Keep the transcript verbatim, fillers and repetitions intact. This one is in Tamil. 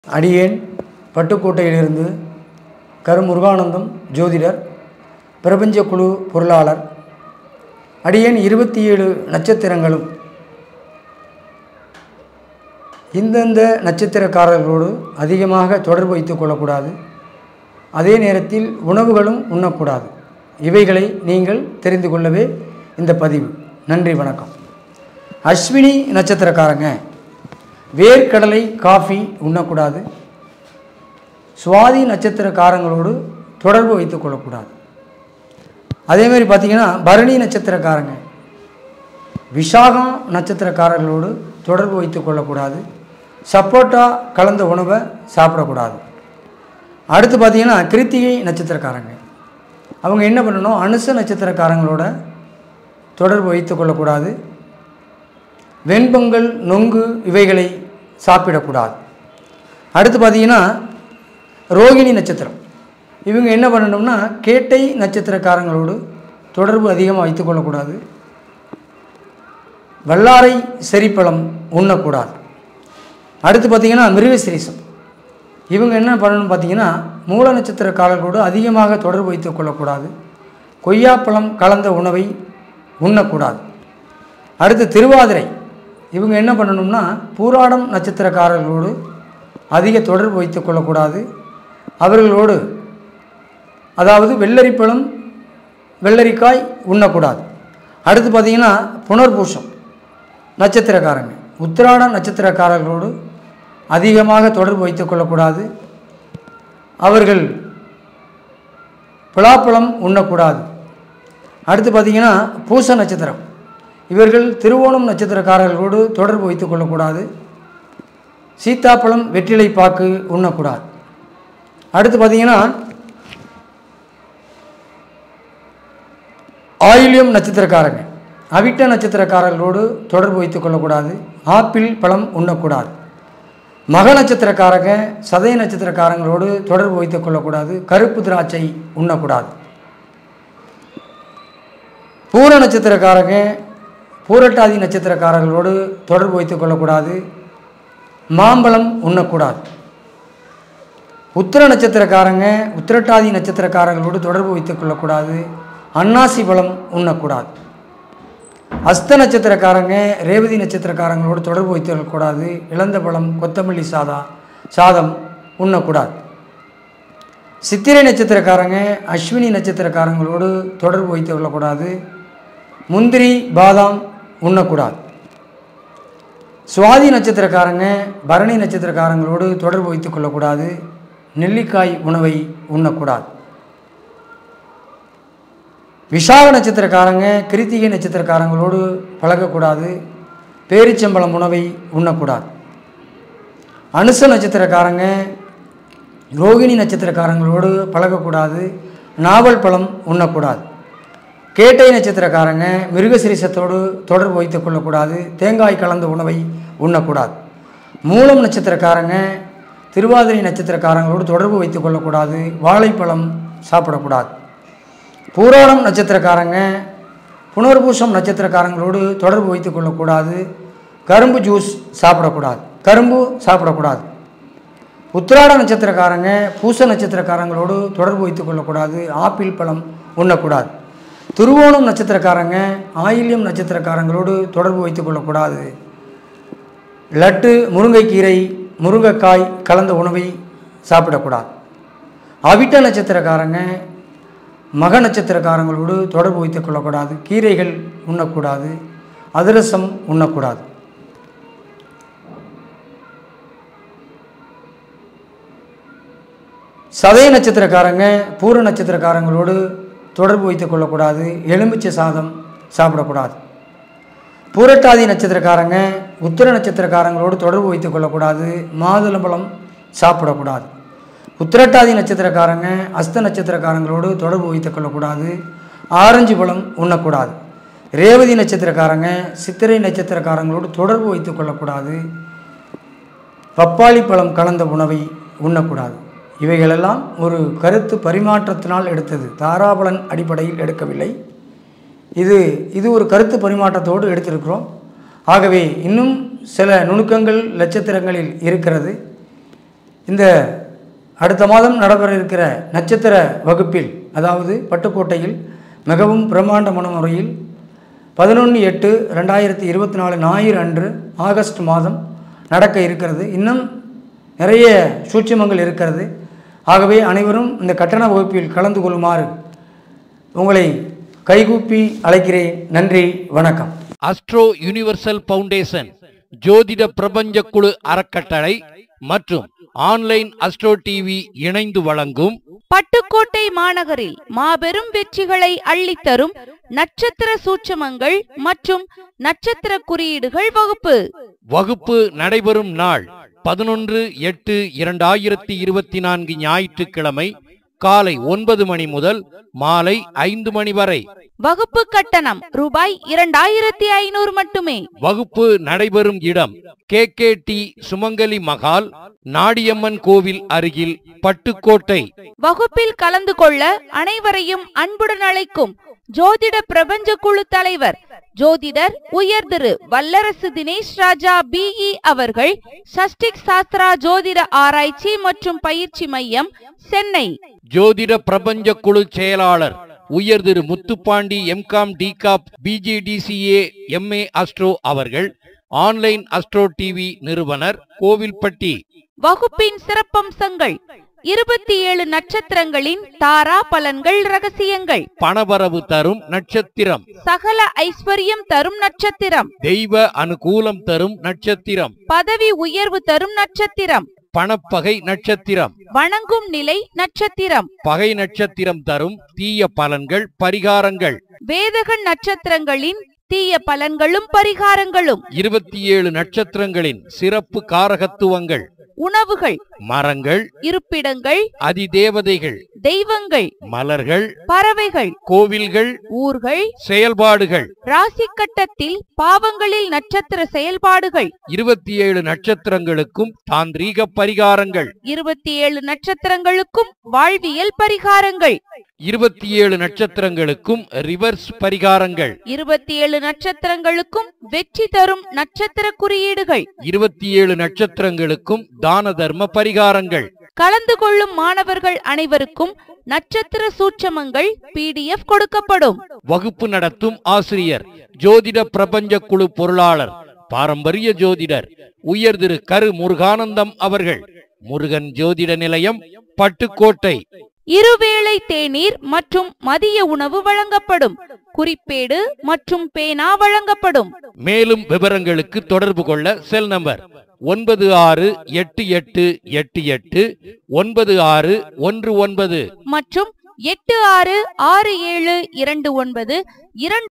அடியேன் பட்டுக்கோட்டையிலிருந்து கரு முருகானந்தம் ஜோதிடர் பிரபஞ்ச குழு பொருளாளர். அடியேன் இருபத்தி ஏழு நட்சத்திரங்களும் இந்தந்த நட்சத்திரக்காரர்களோடு அதிகமாக தொடர்பு வைத்து கொள்ளக்கூடாது. அதே நேரத்தில் உணவுகளும் உண்ணக்கூடாது. இவைகளை நீங்கள் தெரிந்து கொள்ளவே இந்த பதிவு. நன்றி, வணக்கம். அஸ்வினி நட்சத்திரக்காரங்க வேர்க்கடலை காஃபி உண்ணக்கூடாது. சுவாதி நட்சத்திரக்காரங்களோடு தொடர்பு வைத்து கொள்ளக்கூடாது. அதேமாதிரி பார்த்திங்கன்னா பரணி நட்சத்திரக்காரங்க விசாகம் நட்சத்திரக்காரர்களோடு தொடர்பு வைத்து கொள்ளக்கூடாது. சப்போட்டா கலந்த உணவை சாப்பிடக்கூடாது. அடுத்து பார்த்திங்கன்னா கிருத்திகை நட்சத்திரக்காரங்க அவங்க என்ன பண்ணணும், அனுச நட்சத்திரக்காரங்களோட தொடர்பு வைத்து கொள்ளக்கூடாது. வெண்பொங்கல் நொங்கு இவைகளை சாப்பிடக்கூடாது. அடுத்து பார்த்திங்கன்னா ரோகிணி நட்சத்திரம் இவங்க என்ன பண்ணணும்னா கேட்டை நட்சத்திரக்காரங்களோடு தொடர்பு அதிகமாக வைத்து கொள்ளக்கூடாது. வல்லாரை செரிப்பழம் உண்ணக்கூடாது. அடுத்து பார்த்திங்கன்னா மிருகசிரீசம் இவங்க என்ன பண்ணணும்னு பார்த்திங்கன்னா மூல நட்சத்திரக்காரர்களோடு அதிகமாக தொடர்பு வைத்து கொள்ளக்கூடாது. கொய்யாப்பழம் கலந்த உணவை உண்ணக்கூடாது. அடுத்து திருவாதிரை இவங்க என்ன பண்ணணும்னா பூராடம் நட்சத்திரக்காரர்களோடு அதிக தொடர்பு வைத்து கொள்ளக்கூடாது. அவர்களோடு அதாவது வெள்ளரிப்பழம் வெள்ளரிக்காய் உண்ணக்கூடாது. அடுத்து பார்த்திங்கன்னா புனர்பூசம் நட்சத்திரக்காரங்க உத்திராட நட்சத்திரக்காரர்களோடு அதிகமாக தொடர்பு வைத்து கொள்ளக்கூடாது. அவர்கள் பலாப்பழம் உண்ணக்கூடாது. அடுத்து பார்த்திங்கன்னா பூச நட்சத்திரம் இவர்கள் திருவோணம் நட்சத்திரக்காரர்களோடு தொடர்பு வைத்து கொள்ளக்கூடாது. சீத்தாப்பழம் வெற்றிலை பாக்கு உண்ணக்கூடாது. அடுத்து பார்த்திங்கன்னா ஆயில்யம் நட்சத்திரக்காரங்க அவிட்ட நட்சத்திரக்காரர்களோடு தொடர்பு வைத்து கொள்ளக்கூடாது. ஆப்பிள் பழம் உண்ணக்கூடாது. மக நட்சத்திரக்காரங்க சதய நட்சத்திரக்காரங்களோடு தொடர்பு வைத்து கொள்ளக்கூடாது. கருப்பு திராட்சை உண்ணக்கூடாது. பூர நட்சத்திரக்காரங்க பூரட்டாதி நட்சத்திரக்காரர்களோடு தொடர்பு வைத்து கொள்ளக்கூடாது. மாம்பழம் உண்ணக்கூடாது. உத்திர நட்சத்திரக்காரங்க உத்திரட்டாதி நட்சத்திரக்காரர்களோடு தொடர்பு வைத்து கொள்ளக்கூடாது. அன்னாசி பழம் உண்ணக்கூடாது. அஸ்த நட்சத்திரக்காரங்க ரேவதி நட்சத்திரக்காரங்களோடு தொடர்பு வைத்து கொள்ளக்கூடாது. இளந்த பழம் கொத்தமல்லி சாதா சாதம் உண்ணக்கூடாது. சித்திரை நட்சத்திரக்காரங்க அஸ்வினி நட்சத்திரக்காரங்களோடு தொடர்பு வைத்து கொள்ளக்கூடாது. முந்திரி பாதாம் உண்ணக்கூடாது. சுவாதி நட்சத்திரக்காரங்க பரணி நட்சத்திரக்காரங்களோடு தொடர்பு வைத்து கொள்ளக்கூடாது. நெல்லிக்காய் உணவை உண்ணக்கூடாது. விசாக நட்சத்திரக்காரங்க கிருத்திகை நட்சத்திரக்காரங்களோடு பழகக்கூடாது. பேரிச்சம்பழம் உணவை உண்ணக்கூடாது. அனுச நட்சத்திரக்காரங்க ரோகிணி நட்சத்திரக்காரங்களோடு பழகக்கூடாது. நாவல் பழம் உண்ணக்கூடாது. கேட்டை நட்சத்திரக்காரங்க மிருகசிரீசத்தோடு தொடர்பு வைத்து கொள்ளக்கூடாது. தேங்காய் கலந்த உணவை உண்ணக்கூடாது. மூலம் நட்சத்திரக்காரங்க திருவாதிரை நட்சத்திரக்காரங்களோடு தொடர்பு வைத்து கொள்ளக்கூடாது. வாழைப்பழம் சாப்பிடக்கூடாது. பூராடம் நட்சத்திரக்காரங்க புனர்பூசம் நட்சத்திரக்காரங்களோடு தொடர்பு வைத்து கொள்ளக்கூடாது. கரும்பு ஜூஸ் சாப்பிடக்கூடாது. கரும்பு சாப்பிடக்கூடாது. உத்திராட நட்சத்திரக்காரங்க பூச நட்சத்திரக்காரங்களோடு தொடர்பு வைத்து கொள்ளக்கூடாது. ஆப்பிள் பழம் உண்ணக்கூடாது. திருவோணம் நட்சத்திரக்காரங்க ஆயில்யம் நட்சத்திரக்காரங்களோடு தொடர்பு வைத்து கொள்ளக்கூடாது. லட்டு முருங்கைக்கீரை முருங்கைக்காய் கலந்த உணவை சாப்பிடக்கூடாது. அவிட்ட நட்சத்திரக்காரங்க மக நட்சத்திரக்காரங்களோடு தொடர்பு வைத்து கொள்ளக்கூடாது. கீரைகள் உண்ணக்கூடாது. அதிரசம் உண்ணக்கூடாது. சதய நட்சத்திரக்காரங்க பூர நட்சத்திரக்காரங்களோடு தொடர்பு வைத்து கொள்ளக்கூடாது. எலுமிச்சை சாதம் சாப்பிடக்கூடாது. பூரட்டாதி நட்சத்திரக்காரங்க உத்திர நட்சத்திரக்காரங்களோடு தொடர்பு வைத்து கொள்ளக்கூடாது. மாதுளம்பழம் சாப்பிடக்கூடாது. உத்திரட்டாதி நட்சத்திரக்காரங்க அஸ்த நட்சத்திரக்காரங்களோடு தொடர்பு வைத்து கொள்ளக்கூடாது. ஆரஞ்சு பழம் உண்ணக்கூடாது. ரேவதி நட்சத்திரக்காரங்க சித்திரை நட்சத்திரக்காரங்களோடு தொடர்பு வைத்து கொள்ளக்கூடாது. பப்பாளி பழம் கலந்த உணவை உண்ணக்கூடாது. இவைகளெல்லாம் ஒரு கருத்து பரிமாற்றத்தினால் எடுத்தது, தாராபலன் அடிப்படையில் எடுக்கவில்லை. இது இது ஒரு கருத்து பரிமாற்றத்தோடு எடுத்திருக்கிறோம். ஆகவே இன்னும் சில நுணுக்கங்கள் நட்சத்திரங்களில் இருக்கிறது. இந்த அடுத்த மாதம் நடைபெற இருக்கிற நட்சத்திர வகுப்பில், அதாவது பட்டுக்கோட்டையில் மிகவும் பிரம்மாண்டமான முறையில் பதினொன்று எட்டு ரெண்டாயிரத்தி இருபத்தி நாலு ஞாயிறு அன்று ஆகஸ்ட் மாதம் நடக்க இருக்கிறது. இன்னும் நிறைய சூட்சுமங்கள் இருக்கிறது. ஆகவே அனைவரும் இந்த கட்டண வகுப்பில் கலந்து கொள்ளுமாறு உங்களை கைகூப்பி அழைக்கிறேன். நன்றி, வணக்கம். அஸ்ட்ரோ யுனிவர்சல் ஃபவுண்டேஷன், ஜோதிட பிரபஞ்ச குழு அறக்கட்டளை மற்றும் ஆன்லைன் அஸ்ட்ரோ டிவி இணைந்து வழங்கும் பட்டுக்கோட்டை மாநகரில் மாபெரும் வெற்றிகளை அள்ளித்தரும் நட்சத்திர சூட்சமங்கள் மற்றும் நட்சத்திர குறியீடுகள் வகுப்பு. வகுப்பு நடைபெறும் நாள் பதினொன்று எட்டு இரண்டாயிரத்தி இருபத்தி நான்கு ஞாயிற்றுக்கிழமை காலை ஒன்பது மணி முதல் மாலை ஐந்து மணி வரை. வகுப்பு கட்டணம் ரூபாய் இரண்டாயிரத்தி ஐநூறு மட்டுமே. வகுப்பு நடைபெறும் இடம் கே கே டி சுமங்கலி மகால், நாடியம்மன் கோவில் அருகில், பட்டுக்கோட்டை. வகுப்பில் கலந்து கொள்ள அனைவரையும் அன்புடன் அழைக்கும் ஜோதிட பிரபஞ்ச குழு தலைவர் ஜோதிடர் உயர் திரு வல்லரசு தினேஷ் ராஜா பிஇ அவர்கள், சஷ்டிக் சாஸ்திரா ஜோதிட ஆராய்ச்சி மற்றும் பயிற்சி மையம், சென்னை. ஜோதிட பிரபஞ்ச குழு செயலாளர் உயர் திரு முத்துப்பாண்டி எம்காம் டிகாப் பிஜிடிசிஏ எம்ஏ அஸ்ட்ரோ அவர்கள், ஆன்லைன் அஸ்ட்ரோ டிவி நிறுவனர், கோவில்பட்டி. வகுப்பின் சிறப்பம்சங்கள்: இருபத்தி ஏழு நட்சத்திரங்களின் தாரா பலன்கள், ரகசியங்கள், பணவரவு தரும் நட்சத்திரம், சகல ஐஸ்வர்யம் தரும் நட்சத்திரம், தெய்வ அனுகூலம் தரும் நட்சத்திரம், பதவி உயர்வு தரும் நட்சத்திரம், பணப்பகை நட்சத்திரம், வணங்கும் நிலை நட்சத்திரம், பகை நட்சத்திரம் தரும் தீய பலன்கள், பரிகாரங்கள், வேதகன் நட்சத்திரங்களின் தீய பலன்களும் பரிகாரங்களும், இருபத்தி ஏழு நட்சத்திரங்களின் சிறப்பு காரகத்துவங்கள், உணவுகள், மரங்கள், இருப்பிடங்கள், அதிதேவதைகள், தெய்வங்கள், மலர்கள், பறவைகள், கோவில்கள், ஊர்கள், செயல்பாடுகள், ராசி கட்டத்தில் பாவங்களில் நட்சத்திர செயல்பாடுகள், இருபத்தி ஏழு நட்சத்திரங்களுக்கும் தாந்திரீக பரிகாரங்கள், இருபத்தி ஏழு நட்சத்திரங்களுக்கும் வாழ்வியல் பரிகாரங்கள், இருபத்தி ஏழு நட்சத்திரங்களுக்கும் ரிவர்ஸ் பரிகாரங்கள், இருபத்தி ஏழு நட்சத்திரங்களுக்கும் வெற்றி தரும் நட்சத்திர குறியீடுகள், இருபத்தி ஏழு நட்சத்திரங்களுக்கும் தான தர்ம பரிகாரங்கள். கலந்து கொள்ளும் மாணவர்கள் அனைவருக்கும் நட்சத்திர சூட்சமங்கள் பிடிஎஃப் கொடுக்கப்படும். வகுப்பு நடத்தும் ஆசிரியர் ஜோதிட பிரபஞ்ச குழு பொருளாளர் பாரம்பரிய ஜோதிடர் உயர் திரு கரு முருகானந்தம் அவர்கள், முருகன் ஜோதிட நிலையம், பட்டுக்கோட்டை. இருவேளை தேநீர் மற்றும் மதிய உணவு வழங்கப்படும். குறிப்பேடு மற்றும் பேனா வழங்கப்படும். மேலும் விவரங்களுக்கு தொடர்பு கொள்ள செல் நம்பர் ஒன்பது ஆறு எட்டு எட்டு எட்டு எட்டு ஒன்பது ஆறு ஒன்று ஒன்பது மற்றும் எட்டு ஆறு ஆறு ஏழு இரண்டு ஒன்பது இரண்டு